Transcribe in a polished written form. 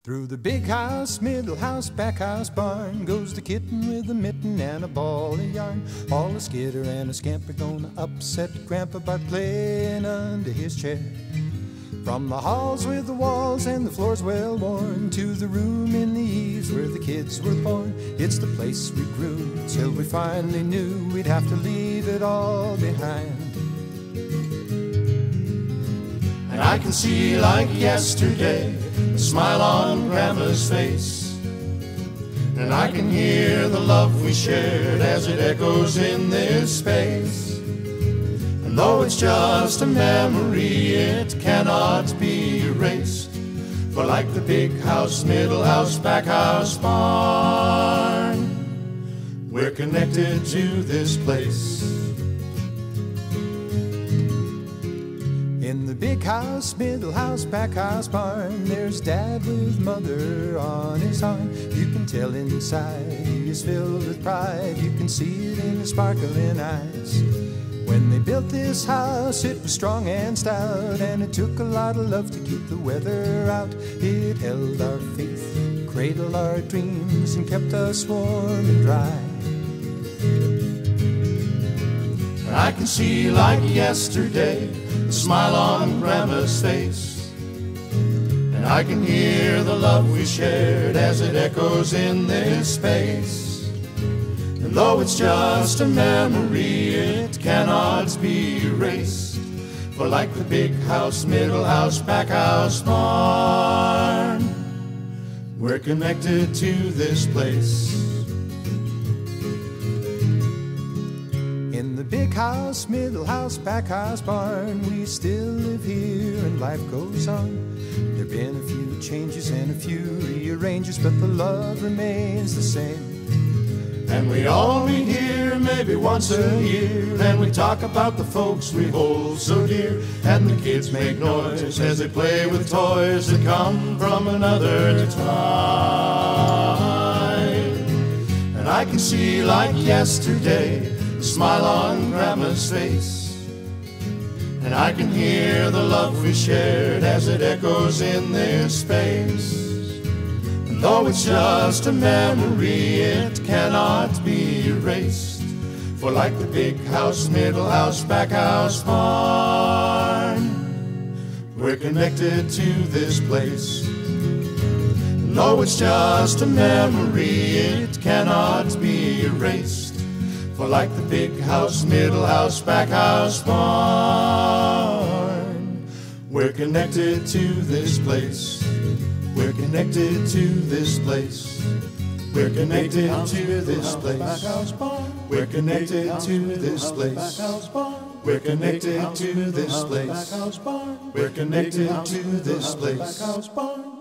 Through the big house, middle house, back house, barn goes the kitten with a mitten and a ball of yarn. All a skitter and a scamper gonna upset Grandpa by playing under his chair. From the halls with the walls and the floors well worn to the room in the eaves where the kids were born, it's the place we grew till we finally knew we'd have to leave it all behind. And I can see like yesterday the smile on Grandma's face, and I can hear the love we shared as it echoes in this space. And though it's just a memory, it cannot be erased, for like the big house, middle house, back house, barn, we're connected to this place. In the big house, middle house, back house, barn, there's Dad with Mother on his arm. You can tell inside he is filled with pride. You can see it in his sparkling eyes. When they built this house, it was strong and stout, and it took a lot of love to keep the weather out. It held our faith, cradled our dreams, and kept us warm and dry. I can see like yesterday the smile on Grandma's face, and I can hear the love we shared as it echoes in this space. And though it's just a memory, it cannot be erased, for like the big house, middle house, back house, barn, we're connected to this place. In the big house, middle house, back house, barn, we still live here and life goes on. There've been a few changes and a few rearranges, but the love remains the same. And we all meet here maybe once a year, and we talk about the folks we hold so dear. And the kids make noise as they play with toys that come from another time. And I can see like yesterday the smile on Grandma's face, and I can hear the love we shared as it echoes in this space. And though it's just a memory, it cannot be erased, for like the big house, middle house, back house, barn, we're connected to this place. And though it's just a memory, it cannot be erased, for like the big house, middle house, back house, barn, we're connected to this place. We're connected to this place. We're connected to this place. We're connected to this place. We're connected to this place. We're connected to this place.